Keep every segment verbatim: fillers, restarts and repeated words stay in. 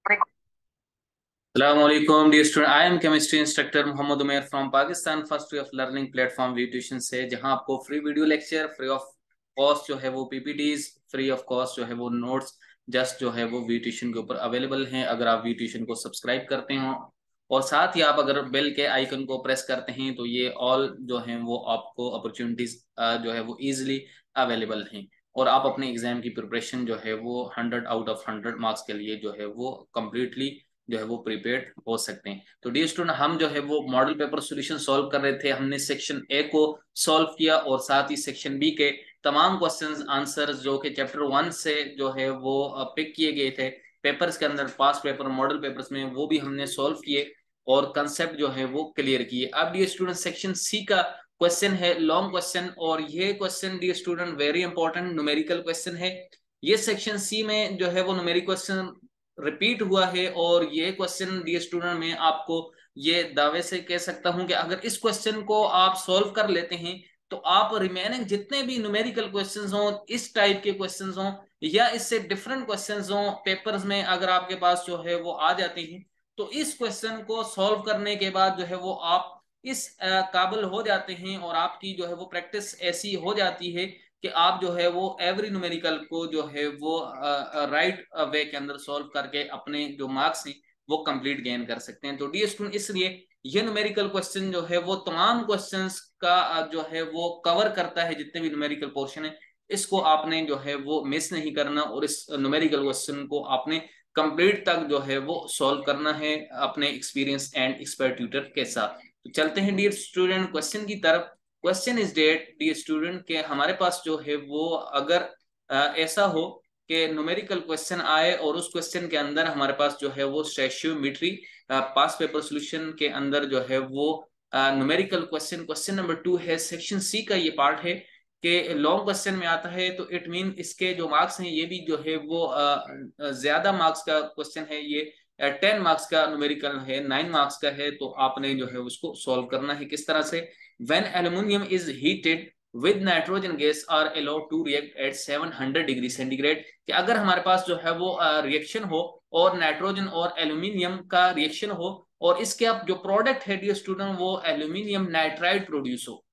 Assalamualaikum dear student, I am chemistry instructor Mohammad Umer from Pakistan first way of learning platform we tuition से, जहां आपको free video lecture free of cost जो है वो PPTs free of cost जो है वो नोट्स जस्ट जो है वो वी ट्यूशन के ऊपर अवेलेबल हैं। अगर आप वी ट्यूशन को सब्सक्राइब करते हो और साथ ही आप अगर बेल के आइकन को प्रेस करते हैं तो ये ऑल जो है वो आपको अपॉर्चुनिटीज जो है वो इजीली अवेलेबल हैं और आप अपने एग्जाम की प्रिपरेशन जो है वो hundred out of hundred marks के लिए जो है वो कम्प्लीटली जो है वो प्रिपेयर्ड हो सकते हैं। तो डियर स्टूडेंट, हम जो है वो मॉडल पेपर सॉल्यूशन सॉल्व कर रहे थे। हमने सेक्शन ए को सॉल्व किया और साथ ही सेक्शन बी के तमाम क्वेश्चंस आंसर्स जो कि चैप्टर वन से जो है वो पिक किए गए थे पेपर्स के अंदर, पास पेपर मॉडल पेपर्स में, वो भी हमने सॉल्व किए और कंसेप्ट जो है वो क्लियर किए। अब डियर स्टूडेंट सेक्शन सी का क्वेश्चन है लॉन्ग क्वेश्चन, और ये question dear student very important numerical question है। ये सेक्शन सी में जो है वो न्यूमेरिकल क्वेश्चन रिपीट हुआ है और ये क्वेश्चन डियर स्टूडेंट में आपको ये दावे से कह सकता हूं कि अगर इस क्वेश्चन को आप सॉल्व कर लेते हैं तो आप रिमेनिंग जितने भी न्यूमेरिकल क्वेश्चंस हों, इस टाइप के क्वेश्चंस हों या इससे डिफरेंट क्वेश्चंस हों पेपर्स में, अगर आपके पास जो है वो आ जाते हैं तो इस क्वेश्चन को सॉल्व करने के बाद जो है वो आप इस आ, काबिल हो जाते हैं और आपकी जो है वो प्रैक्टिस ऐसी हो जाती है कि आप जो है वो एवरी न्यूमेरिकल को जो है वो राइट वे के अंदर सॉल्व करके अपने जो मार्क्स हैं वो कंप्लीट गेन कर सकते हैं। तो डी स्टूडेंट, इसलिए ये न्यूमेरिकल क्वेश्चन जो है वो तमाम क्वेश्चंस का uh, जो है वो कवर करता है। जितने भी न्यूमेरिकल पोर्शन है इसको आपने जो है वो मिस नहीं करना और इस न्यूमेरिकल क्वेश्चन को आपने कंप्लीट तक जो है वो सॉल्व करना है अपने एक्सपीरियंस एंड एक्सपर्ट ट्यूटर के साथ। तो चलते हैं डियर स्टूडेंट क्वेश्चन की तरफ। Question is that dear student के हमारे पास जो है वो अगर आ, ऐसा हो कि न्यूमेरिकल क्वेश्चन आए और उस क्वेश्चन के अंदर हमारे पास जो है वो स्टैच्योमेट्री पास पेपर सॉल्यूशन के अंदर जो है वो numerical question question number two है, सेक्शन सी का ये पार्ट है कि लॉन्ग क्वेश्चन में आता है तो इट मीन इसके जो मार्क्स हैं ये भी जो है वो आ, ज्यादा मार्क्स का क्वेश्चन है। ये टेन मार्क्स का न्यूमेरिकल है, नाइन मार्क्स का है। तो आपने जो है उसको सॉल्व करना है किस तरह से। when aluminum is heated with nitrogen gas are allowed to react at seven hundred degree centigrade, कि अगर हमारे पास जो है वो रिएक्शन हो और नाइट्रोजन और एल्यूमिनियम का रिएक्शन हो और इसके अब जो प्रोडक्ट है डियर स्टूडेंट वो एल्यूमिनियम नाइट्राइड प्रोड्यूस हो।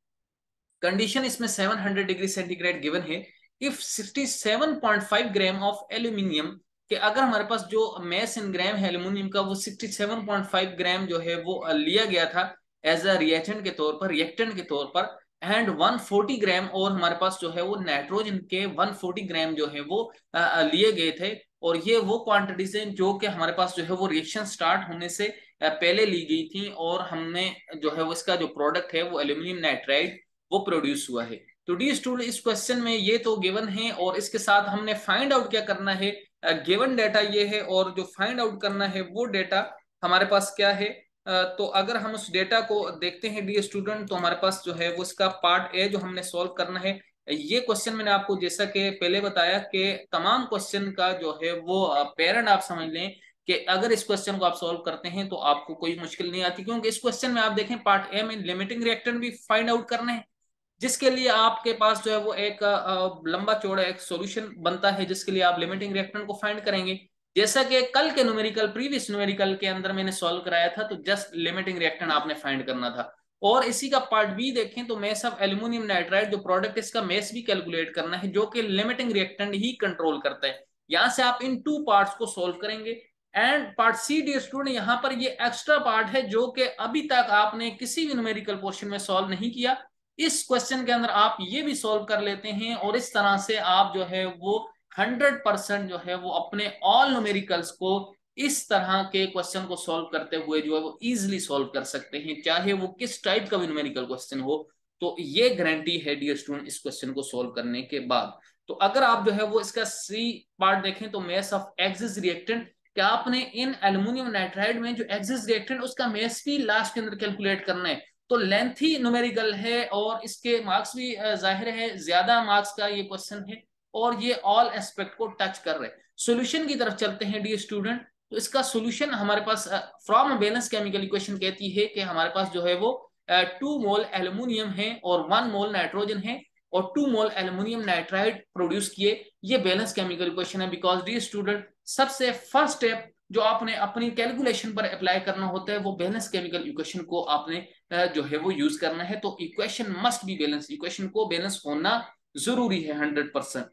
कंडीशन इसमें seven hundred degree centigrade given है। If sixty seven point five gram of aluminium, कि अगर हमारे पास जो मैस इन ग्राम है एल्यूमिनियम का वो sixty seven point five gram जो है वो लिया गया था एज अ रिएजेंट के तौर पर, रिएक्टेंट के तौर पर, एंड वन फोर्टी ग्राम और हमारे पास जो है वो नाइट्रोजन के वन फोर्टी ग्राम जो है वो लिए गए थे। और ये वो क्वांटिटीज हैं जो कि हमारे पास जो है वो रिएक्शन स्टार्ट होने से पहले ली गई थी और हमने जो है वो इसका जो प्रोडक्ट है वो एल्यूमिनियम नाइट्राइड वो प्रोड्यूस हुआ है। तो डी स्टूडेंट, इस क्वेश्चन में ये तो गिवन है और इसके साथ हमने फाइंड आउट क्या करना है। गिवन डेटा ये है और जो फाइंड आउट करना है वो डेटा हमारे पास क्या है। uh, तो अगर हम उस डेटा को देखते हैं डी स्टूडेंट तो हमारे पास जो है वो इसका पार्ट ए जो हमने सॉल्व करना है। ये क्वेश्चन मैंने आपको जैसा कि पहले बताया कि तमाम क्वेश्चन का जो है वो पेरेंट आप समझ लें कि अगर इस क्वेश्चन को आप सॉल्व करते हैं तो आपको कोई मुश्किल नहीं आती, क्योंकि इस क्वेश्चन में आप देखें पार्ट ए में लिमिटिंग रिएक्टेंट भी फाइंड आउट करना है, जिसके लिए आपके पास जो है वो एक लंबा चौड़ा एक सॉल्यूशन बनता है जिसके लिए आप लिमिटिंग रिएक्टेंट को फाइंड करेंगे। जैसा कि कल के न्यूमेरिकल प्रीवियस न्यूमेरिकल के अंदर मैंने सॉल्व कराया था, तो जस्ट लिमिटिंग रिएक्टेंट आपने फाइंड करना था। और इसी का पार्ट बी देखें तो मेस ऑफ एल्यूमिनियम नाइट्राइड जो प्रोडक्ट है इसका मेस भी कैलकुलेट करना है जो कि लिमिटिंग रिएक्टेंट ही कंट्रोल करता है। यहां से आप इन टू पार्ट्स को सॉल्व करेंगे। And part C dear student, यहाँ पर ये एक्स्ट्रा पार्ट है जो कि अभी तक आपने किसी भी न्यूमेरिकल क्वेश्चन में सॉल्व नहीं किया। इस क्वेश्चन के अंदर आप ये भी सॉल्व कर लेते हैं और इस तरह से आप जो है वो हंड्रेड परसेंट जो है वो अपने ऑल न्यूमेरिकल्स को इस तरह के क्वेश्चन को सॉल्व करते हुए जो है वो इजीली सॉल्व कर सकते हैं, चाहे वो किस टाइप का भी न्यूमेरिकल क्वेश्चन हो। तो ये गारंटी है डियर स्टूडेंट इस क्वेश्चन को सॉल्व करने के बाद। तो अगर आप जो है वो इसका सी पार्ट देखें तो मेस ऑफ एक्सिस रिएक्टेंट, क्या आपने इन एल्यूमिनियम नाइट्राइड में जो एक्सिस रिएक्टेंट उसका मेस भी लास्ट के अंदर कैलकुलेट करना है। तो लेंथी न्यूमेरिकल है और इसके मार्क्स भी जाहिर है ज्यादा मार्क्स का ये क्वेश्चन है और ये ऑल एस्पेक्ट को टच कर रहे हैं। सॉल्यूशन की तरफ चलते हैं डी स्टूडेंट। तो इसका सॉल्यूशन हमारे पास फ्रॉम बैलेंस केमिकल इक्वेशन कहती है कि हमारे पास जो है वो टू मोल एल्यूमिनियम है और वन मोल नाइट्रोजन है और two mole aluminium nitride produce किए। ये बैलेंस केमिकल इक्वेशन है बिकॉज डी स्टूडेंट सबसे फर्स्ट स्टेप जो आपने अपनी कैलकुलेशन पर अप्लाई करना होता है वो बैलेंस केमिकल इक्वेशन को आपने जो है वो यूज करना है। तो equation must be balance, equation को बैलेंस होना जरूरी है हंड्रेड परसेंट।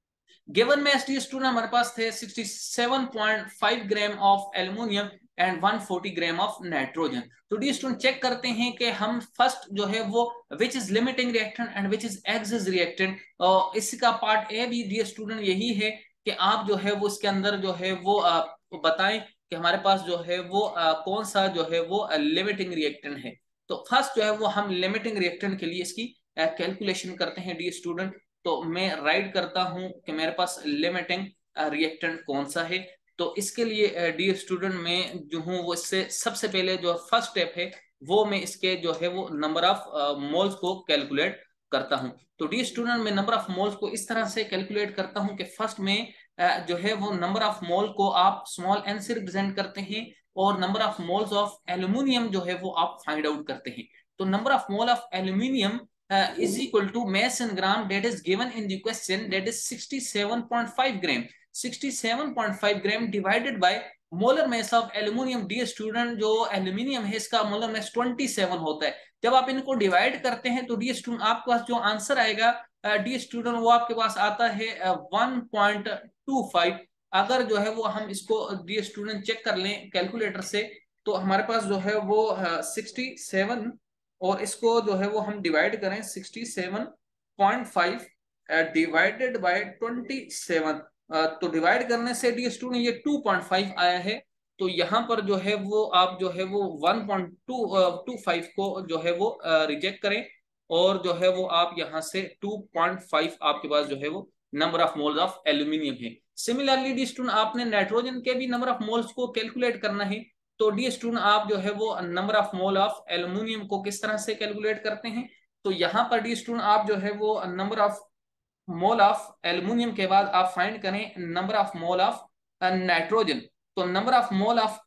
गिवन में एस टी स्टूडेंट हमारे पास थे sixty seven point five gram of aluminium and one forty gram of nitrogen. तो डी स्टूडेंट चेक करते हैं कि हम फर्स्ट जो है वो which is limiting reactant and which is excess reactant. और इसका पार्ट ए भी डी स्टूडेंट यही है कि आप जो है वो इसके अंदर जो है वो आ, बताएं कि हमारे पास जो है वो आ, कौन सा जो है वो लिमिटिंग रिएक्टेंट है। तो फर्स्ट जो है वो हम लिमिटिंग रिएक्टेंट के लिए इसकी कैलकुलेशन करते हैं डी स्टूडेंट। तो मैं राइट करता हूं कि मेरे पास लिमिटिंग रिएक्टेंट कौन सा है। तो इसके लिए डी स्टूडेंट में जो हूँ वो इससे सबसे पहले जो फर्स्ट स्टेप है वो मैं इसके जो है वो नंबर ऑफ मोल्स को कैलकुलेट करता हूँ। तो डी स्टूडेंट में नंबर ऑफ मोल्स को इस तरह से कैलकुलेट करता हूँ कि फर्स्ट में जो है वो नंबर ऑफ मोल को आप स्मॉल एन से रिप्रेजेंट करते हैं और number of moles of aluminium जो है वो आप फाइंड आउट करते हैं। तो number of mole of aluminium Uh, is equal to mass in gram that is given in the question, that is sixty-seven point five gram. sixty-seven point five gram divided by molar mass of aluminium। Dear student जो aluminium है इसका molar mass सत्ताईस होता है। जब आप इनको divide करते हैं तो डी स्टूडेंट आपके पास जो आंसर आएगा डी स्टूडेंट वो आपके पास आता है वन पॉइंट टू फाइव। अगर जो है वो हम इसको डी स्टूडेंट चेक कर लें कैलकुलेटर से तो हमारे पास जो है वो सिक्सटी सेवन और इसको जो है वो हम डिवाइड करें sixty seven point five divided by twenty seven. तो डिवाइड करने से डी स्टूडेंट ये टू पॉइंट फाइव आया है। तो यहाँ पर जो है वो आप जो है वो वन पॉइंट टू फाइव को जो है वो रिजेक्ट करें और जो है वो आप यहाँ से टू पॉइंट फाइव आपके पास जो है वो number of moles of aluminium है। सिमिलरली डी स्टूडेंट आपने नाइट्रोजन के भी नंबर ऑफ मोल्स को कैलकुलेट करना है। तो डी स्टूडेंट आप जो है वो number of mole of aluminium को किस तरह से कैलकुलेट करते हैं। तो यहाँ पर डी स्टूडेंट आप जो है वो number of mole of aluminium के बाद आप फाइंड करें number of mole of nitrogen. तो नंबर ऑफ मोल ऑफ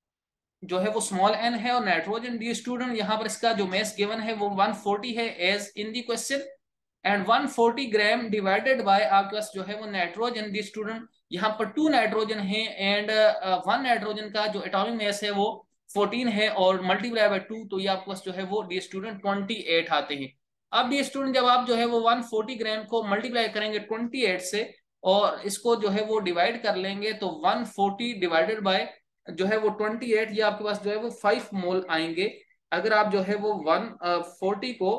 जो है वो स्मॉल एन है और नाइट्रोजन डी स्टूडेंट यहाँ पर इसका जो मैस गिवन है वो वन फोर्टी है as in the question and one forty gram divided by आपके पास जो है वो नाइट्रोजन डी स्टूडेंट यहाँ पर टू नाइट्रोजन है एंड वन नाइट्रोजन का जो एटॉमिक मास है वो फोर्टीन है और मल्टीप्लाई बाय टू तो ये आपके पास जो है वो डी स्टूडेंट ट्वेंटी एट आते हैं। अब डी स्टूडेंट जब आप जो है वो वन फोर्टी ग्राम को मल्टीप्लाई करेंगे ट्वेंटी एट से और इसको जो है वो डिवाइड कर लेंगे तो वन फोर्टी डिवाइडेड बाय जो है वो ट्वेंटी एट ये आपके पास जो है वो फाइव मोल आएंगे। अगर आप जो है वो वन फोर्टी को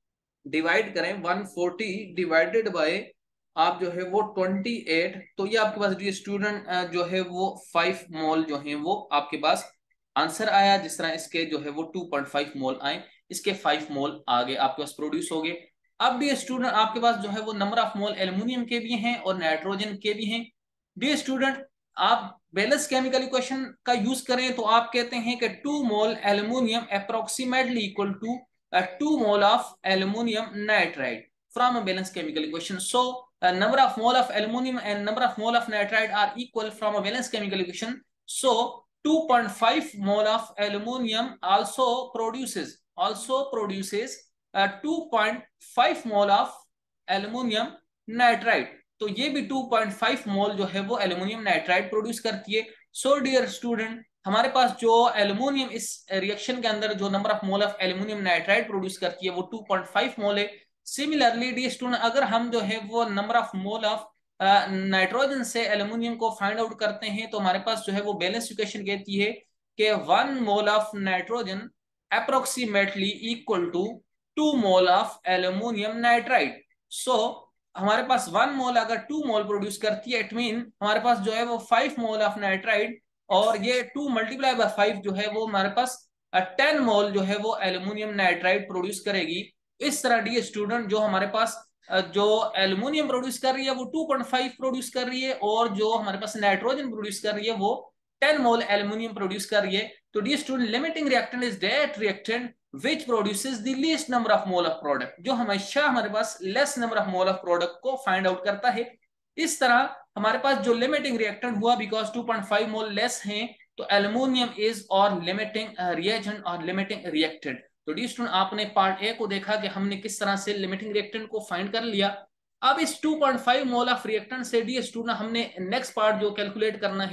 डिवाइड करें वन फोर्टी डिवाइडेड बाय आप जो है वो ट्वेंटी एट तो ये आपके पास डी स्टूडेंट जो है वो फाइव मोल जो है वो आपके पास आंसर आया। जिस तरह इसके जो है वो टू पॉइंट फाइव मोल आए इसके फाइव मोल आगे आपके पास प्रोड्यूस हो गए। अब डी स्टूडेंट आपके पास जो है वो नंबर ऑफ मोल एल्यूमिनियम के भी हैं और नाइट्रोजन के भी हैं। डी स्टूडेंट आप बैलेंस केमिकल इक्वेशन का यूज करें तो आप कहते हैं कि two mole aluminium approximately equal to uh, two mole of aluminum nitride from a balanced chemical equation. So uh, number of mole of aluminum and number of mole of nitride are equal from a balanced chemical equation. So two point five mole of aluminum also produces also produces uh, two point five mole of aluminum nitride. तो ये भी to point five mole जो है वो aluminium nitride produce करती है। So dear student हमारे पास जो एल्यूमिनियम इस रिएक्शन के अंदर जो number of mole of aluminium nitride produce करती है वो टू पॉइंट फाइव मोल है। सिमिलरली डी स्टूडेंट अगर हम जो है वो number of mole of nitrogen से एल्यूमिनियम को फाइंड आउट करते हैं तो हमारे पास जो है वो बैलेंस इक्वेशन कहती है कि one mole of nitrogen approximately equal to two mole of aluminium nitride. So हमारे पास वन मोल अगर टू मोल प्रोड्यूस करती है इट मीन हमारे पास जो है वो फाइव मोल ऑफ नाइट्राइड और ये टू मल्टीप्लाई बाय फाइव जो है वो हमारे पास टेन मोल जो है वो एल्यूमिनियम नाइट्राइड प्रोड्यूस करेगी। इस तरह डी स्टूडेंट जो हमारे पास जो एल्यूमिनियम प्रोड्यूस कर रही है वो टू पॉइंट फाइव प्रोड्यूस कर रही है और जो हमारे पास नाइट्रोजन प्रोड्यूस कर रही है वो टेन मोल एल्यूमिनियम प्रोड्यूस कर रही है। तो dear student limiting reactant is that reactant which produces the least number of mole of product, जो हमेशा हमारे पास less number of mole of product को फाइंड आउट करता है। इस तरह हमारे पास जो लिमिटिंग रिएक्टेंट हुआ because two point five mole less हैं तो एल्यूमिनियम इज और लिमिटिंग रिएजेंट और लिमिटिंग रिएक्टेंट। तो डी स्टूडेंट आपने पार्ट ए को देखा कि हमने किस तरह से लिमिटिंग रिएक्टेंट को फाइंड कर लिया। अब इस two point five mole of reactant से डी स्टूडेंट हमने नेक्स्ट पार्ट जो कैलकुलेट करना है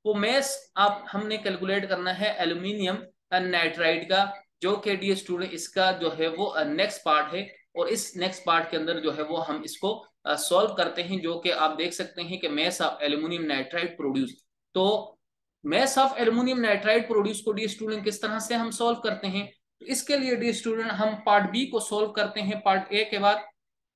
वो मेस आप हमने कैलकुलेट करना है एल्यूमिनियम नाइट्राइड का, जो कि डी स्टूडेंट इसका जो है वो नेक्स्ट पार्ट है। और इस नेक्स्ट पार्ट के अंदर जो है वो हम इसको सॉल्व करते हैं, जो कि आप देख सकते हैं कि mass of aluminium nitride produce. तो mass of aluminium nitride produce को डी स्टूडेंट किस तरह से हम सॉल्व करते हैं, तो इसके लिए डी स्टूडेंट हम पार्ट बी को सॉल्व करते हैं पार्ट ए के बाद,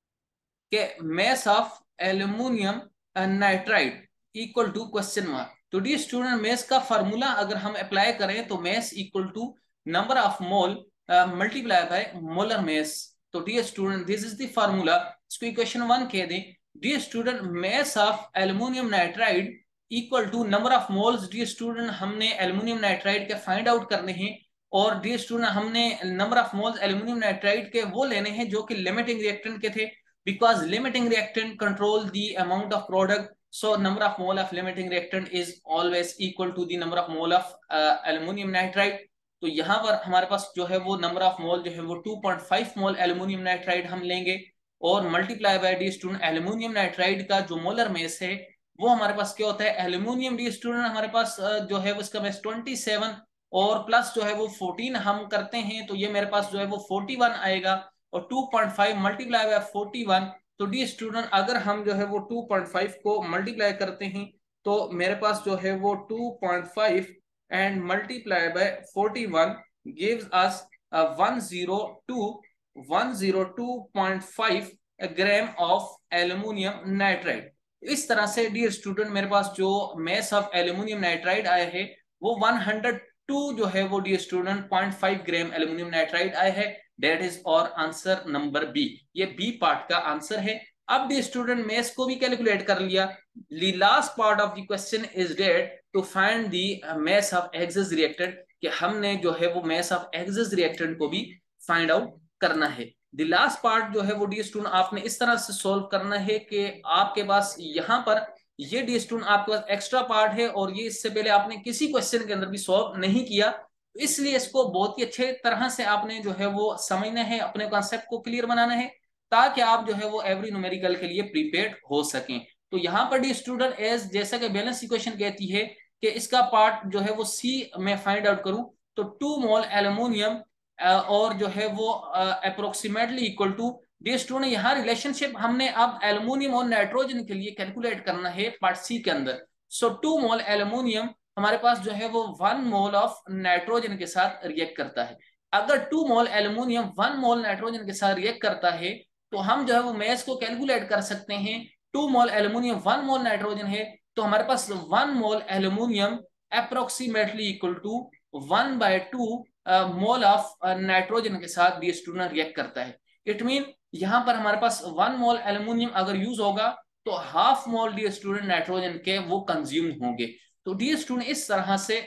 के mass of aluminium nitride equal to question mark. तो डी स्टूडेंट मेस का फार्मूला अगर हम अप्लाई करें तो mass equal to number of mole multiply by molar mass. तो dear student this is the formula, इसको इक्वेशन वन कह दें। Dear student mass of aluminium nitride equal to number of moles. The student हमने aluminium nitride के find out करने हैं, और dear student हमने number of moles aluminium nitride के वो लेने हैं जो कि लिमिटिंग रिएक्टेंट के थे, because limiting reactant control the amount of product, so number of mole of limiting reactant is always equal to the number of mole of uh, aluminum nitride। तो यहाँ पर हमारे पास जो है वो नंबर ऑफ मोल जो है वो two point five mole aluminium nitride हम लेंगे, और multiply by dear student aluminium nitride का जो मोलर मेस है वो हमारे पास क्या होता है, एल्यूमिनियम डी स्टूडेंट हमारे पास जो है उसका मेस ट्वेंटी सेवन और प्लस जो है वो फोर्टीन हम करते हैं, तो ये मेरे पास जो है वो फोर्टी वन आएगा, और two point five multiply by forty one. तो डी स्टूडेंट अगर हम जो है वो टू पॉइंट फाइव को मल्टीप्लाई करते हैं तो मेरे पास जो है वो two point five and multiply by forty one gives us one zero two one zero two point five gram of aluminium nitride. इस तरह से डी स्टूडेंट मेरे पास जो मेस ऑफ एल्यूमिनियम नाइट्राइड आया है वो वन हंड्रेड टू जो है वो dear student point five gram aluminium nitride आया है। That is और आंसर नंबर बी, ये बी पार्ट का आंसर है। अब दी स्टूडेंट मेस को भी कैलकुलेट कर लिया, the last part of the question is that to find the mass of excess reactant, कि हमने जो है वो mass of excess reactant को भी फाइंड आउट करना है। the last part जो है वो डी स्टूडेंट आपने इस तरह से सॉल्व करना है कि आपके पास यहाँ पर ये डी स्टूडेंट आपके पास एक्स्ट्रा पार्ट है, और ये इससे पहले आपने किसी क्वेश्चन के अंदर भी सॉल्व नहीं किया, इसलिए इसको बहुत ही अच्छे तरह से आपने जो है वो समझना है, अपने कॉन्सेप्ट को क्लियर बनाना है, ताकि आप जो है वो एवरी न्यूमेरिकल के लिए प्रिपेयर्ड हो सकें। तो यहाँ पर डी स्टूडेंट एज जैसा कि बैलेंस इक्वेशन कहती है कि इसका पार्ट जो है वो सी में फाइंड आउट करूं, तो टू मोल एल्यूमिनियम और जो है वो approximately equal to, dear student यहाँ रिलेशनशिप हमने अब एल्यूमिनियम और नाइट्रोजन के लिए कैलकुलेट करना है पार्ट सी के अंदर। सो टू मोल एल्यूमिनियम हमारे पास जो है वो वन मोल ऑफ नाइट्रोजन के साथ रिएक्ट करता है। अगर two mole aluminium one mole nitrogen के साथ रिएक्ट करता है तो हम जो है वो मेस को कैलकुलेट कर सकते हैं। Two mole aluminium one mole nitrogen है, तो हमारे पास one mole aluminium approximately equal to one by two mole of nitrogen के साथ डी स्टूडेंट रिएक्ट करता है। इट मीन यहाँ पर हमारे पास वन मोल एल्यूमिनियम अगर यूज होगा तो half mole dear student nitrogen के वो कंज्यूम होंगे। तो डी स्टूडेंट इस तरह से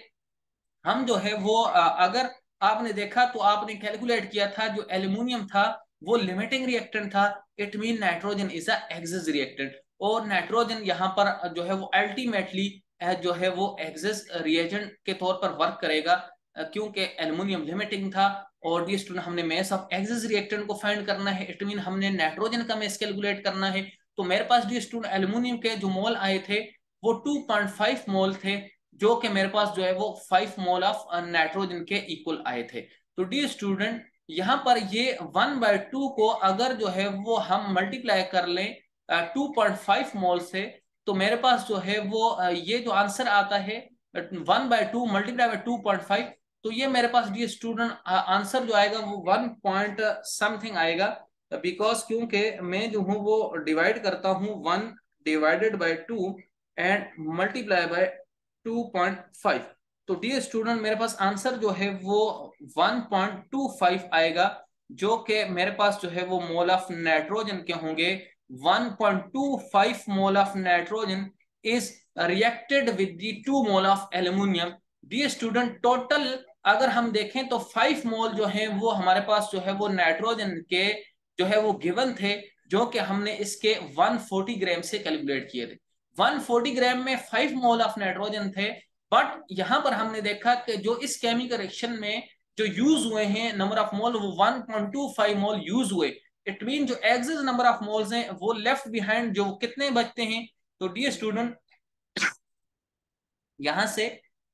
हम जो है वो अगर आपने देखा तो आपने कैलकुलेट किया था जो एल्यूमिनियम था वो लिमिटिंग रिएक्टेंट था, it mean nitrogen is a excess reactant, और नाइट्रोजन यहाँ पर जो है वो अल्टीमेटली जो है वो एक्सेस रिएजेंट के तौर पर वर्क करेगा, क्योंकि एल्यूमिनियम लिमिटिंग था। और डी स्टूडेंट हमने मेस ऑफ एक्सेस रिएक्टेंट को फाइंड करना है, इट मीन हमने नाइट्रोजन का मेस कैलकुलेट करना है। तो मेरे पास डी स्टूडेंट एल्यूमिनियम के जो मोल आए थे वो टू पॉइंट फाइव मोल थे, जो कि मेरे पास जो है वो फाइव मोल ऑफ नाइट्रोजन के इक्वल आए थे। तो डी स्टूडेंट यहाँ पर ये वन बाय टू को अगर जो है वो हम मल्टीप्लाई कर लें टू पॉइंट फाइव मोल से, तो मेरे पास जो है वो ये जो आंसर आता है one by two multiply by two point five, तो ये मेरे पास डी स्टूडेंट आंसर जो आएगा वो वन पॉइंट समथिंग आएगा, बिकॉज क्योंकि मैं जो हूँ वो डिवाइड करता हूँ one divided by two and multiply by two point five. तो डी स्टूडेंट मेरे पास आंसर जो है वो वन पॉइंट टू फाइव आएगा, जो कि मेरे पास जो है वो मोल ऑफ नाइट्रोजन के होंगे one point two five mole of nitrogen is reacted with the two mole of aluminium. Dear student total अगर हम देखें तो फाइव मोल जो है वो हमारे पास जो है वो नाइट्रोजन के जो है वो गिवन थे, जो कि हमने इसके वन फोर्टी ग्राम से कैलकुलेट किए थे। वन फोर्टी ग्राम में फाइव मोल ऑफ नाइट्रोजन थे, बट यहां पर हमने देखा कि जो इस केमिकल रिएक्शन में जो यूज हुए हैं नंबर ऑफ मोल वो one point two five mole used हुए, इट मीन जो एक्सेस नंबर ऑफ मोल्स हैं वो लेफ्ट बिहाइंड जो कितने बचते हैं। तो डी स्टूडेंट यहां से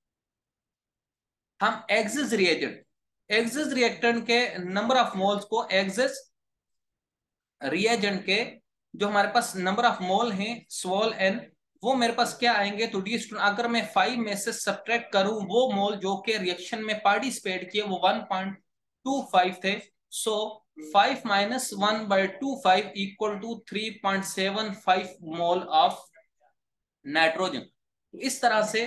हम एक्सिस रिएजेंट एक्सिस रिएक्टेंट के नंबर ऑफ मोल्स को एक्सिस रिएजेंट के जो हमारे पास नंबर ऑफ मोल हैं स्मॉल एन, वो मेरे पास क्या आएंगे। तो डी स्टूडेंट अगर मैं फाइव में से सब्ट्रैक्ट करूं वो मोल जो कि रिएक्शन में पार्टिसिपेट किए वो वन पॉइंट टू फाइव थे, so five minus one by two five equal to three point seven five mole of nitrogen. इस तरह से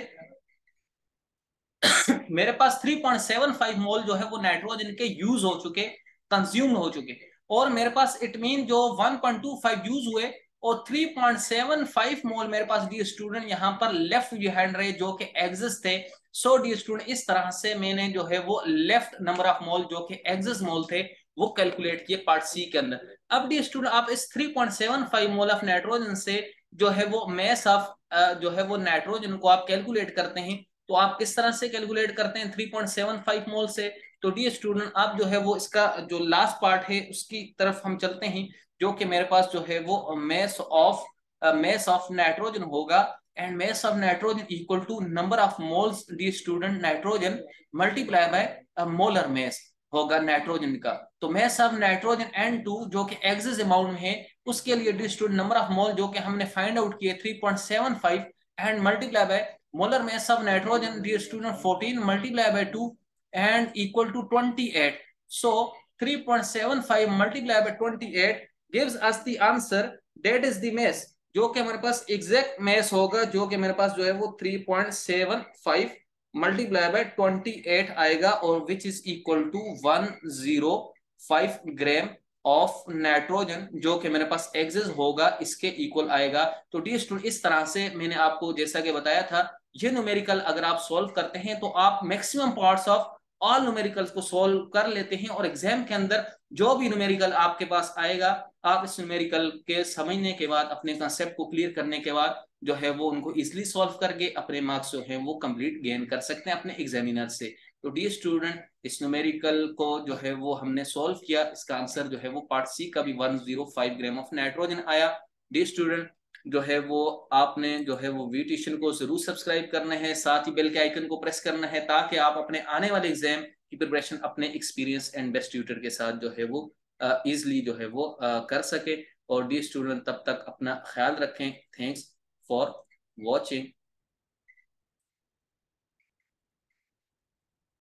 मेरे पास three point seven five mole जो है वो नाइट्रोजन के यूज हो चुके, कंज्यूम हो चुके, और मेरे पास इट मीन जो one point two five used हुए और three point seven five mole मेरे पास डी स्टूडेंट यहाँ पर लेफ्ट बिहाइंड रहे जो कि एग्जिस्ट थे। सो डी स्टूडेंट इस तरह से मैंने जो है वो लेफ्ट नंबर ऑफ मोल जो कि एग्जिस्ट मोल थे वो कैलकुलेट किए पार्ट सी के अंदर। अब डी स्टूडेंट आप इस three point seven five mole of nitrogen से जो है वो मैस ऑफ जो है वो नाइट्रोजन को आप कैलकुलेट करते हैं। तो आप किस तरह से कैलकुलेट करते हैं three point seven five mole से। तो डी स्टूडेंट आप जो है वो इसका जो लास्ट पार्ट है उसकी तरफ हम चलते हैं, जो कि मेरे पास जो है वो mass of mass of nitrogen होगा, and mass of nitrogen equal to number of moles the student nitrogen multiply by molar mass होगा नाइट्रोजन का। तो mass of nitrogen N two जो कि एक्सिस अमाउंट में है उसके लिए D student number of mole जो कि हमने फाइंड आउट किए three point seven five and multiply by molar mass of nitrogen, dear student, fourteen multiplied by two and equal to twenty-eight. So three point seven five multiplied by twenty-eight gives us the answer, that is the mass जो कि हमारे पास exact mass होगा, जो कि मेरे पास जो है वो three point seven five multiplied by twenty-eight आएगा, और which is equal to one hundred five gram of nitrogen जो कि मेरे पास एक्सिस होगा इसके इक्वल आएगा। तो डी स्टूडेंट इस तरह से मैंने आपको जैसा कि बताया था ये न्यूमेरिकल अगर आप सॉल्व करते हैं तो आप maximum parts of all numericals को सॉल्व कर लेते हैं, और एग्जाम के अंदर जो भी न्यूमेरिकल आपके पास आएगा आप इस न्यूमेरिकल के समझने के बाद अपने कंसेप्ट को क्लियर करने के बाद जो है वो उनको इजिली सॉल्व करके अपने मार्क्स जो है वो कंप्लीट गेन कर सकते हैं अपने एग्जामिनर से। तो डी स्टूडेंट इस न्यूमेरिकल को जो है वो हमने सॉल्व किया, इसका आंसर जो है वो पार्ट सी का भी one zero five gram of nitrogen आया। डी स्टूडेंट जो है वो आपने जो है वो वी ट्यूशन को जरूर सब्सक्राइब करना है, साथ ही बेल के आइकन को प्रेस करना है ताकि आप अपने आने वाले एग्जाम की प्रिपरेशन अपने एक्सपीरियंस एंड बेस्ट ट्यूटर के साथ जो है वो इजिली जो है वो uh, कर सके। और डी स्टूडेंट तब तक अपना ख्याल रखें। Thanks for watching.